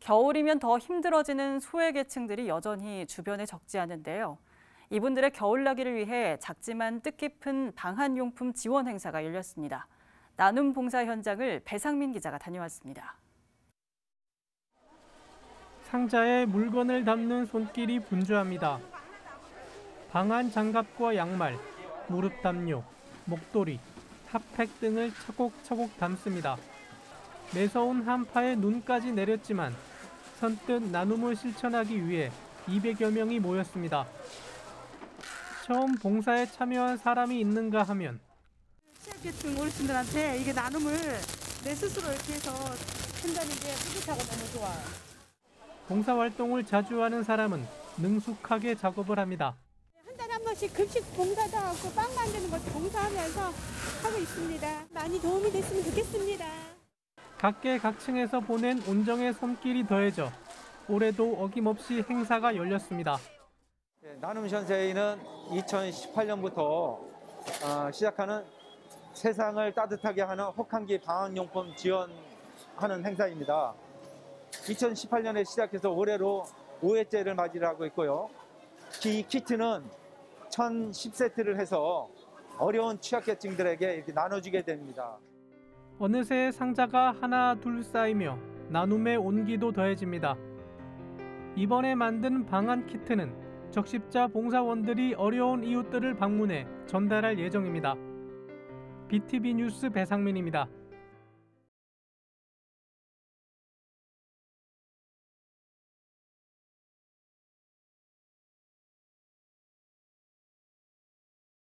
겨울이면 더 힘들어지는 소외계층들이 여전히 주변에 적지 않은데요. 이분들의 겨울나기를 위해 작지만 뜻깊은 방한용품 지원 행사가 열렸습니다. 나눔 봉사 현장을 배상민 기자가 다녀왔습니다. 상자에 물건을 담는 손길이 분주합니다. 방한 장갑과 양말, 무릎 담요, 목도리, 핫팩 등을 차곡차곡 담습니다. 매서운 한파에 눈까지 내렸지만 선뜻 나눔을 실천하기 위해 200여 명이 모였습니다. 처음 봉사에 참여한 사람이 있는가 하면 취약계층 어르신들한테 이게 나눔을 내 스스로 이렇게 해서 한다는 게 뿌듯하고 너무 좋아요. 봉사활동을 자주 하는 사람은 능숙하게 작업을 합니다. 한 달에 한 번씩 급식 봉사도 하고 빵 만드는 것도 봉사하면서 하고 있습니다. 많이 도움이 됐으면 좋겠습니다. 각계각층에서 보낸 온정의 손길이 더해져 올해도 어김없이 행사가 열렸습니다. 나눔 전세회는 2018년부터 시작하는 세상을 따뜻하게 하는 혹한기 방한용품 지원하는 행사입니다. 2018년에 시작해서 올해로 5회째를 맞이하고 있고요. 이 키트는 1010세트를 해서 어려운 취약계층들에게 이렇게 나눠주게 됩니다. 어느새 상자가 하나 둘 쌓이며 나눔의 온기도 더해집니다. 이번에 만든 방한 키트는 적십자 봉사원들이 어려운 이웃들을 방문해 전달할 예정입니다. BTV 뉴스 배상민입니다.